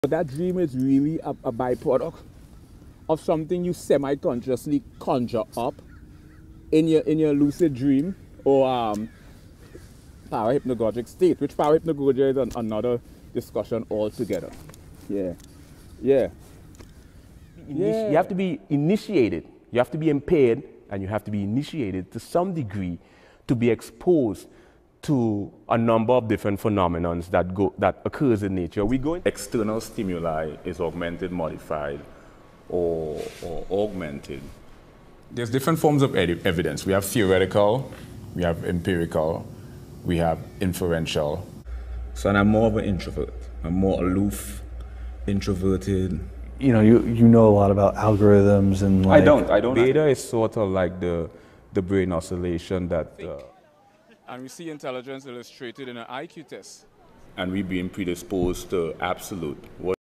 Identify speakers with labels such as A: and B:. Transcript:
A: That dream is really a byproduct of something you semi-consciously conjure up in your lucid dream or parahypnagogic state, which parahypnagogia is another discussion altogether. Yeah, yeah, yeah.
B: You have to be initiated, you have to be impaired, and you have to be initiated to some degree to be exposed to a number of different phenomena that occurs in nature.
C: External stimuli is augmented, modified, or augmented.
D: There's different forms of evidence. We have theoretical, we have empirical, we have inferential.
E: So I'm more of an introvert. I'm more aloof, introverted.
F: You know a lot about algorithms and like...
E: I don't.
C: Beta is sort of like the brain oscillation that...
A: And we see intelligence illustrated in an IQ test.
C: and we being predisposed to absolute.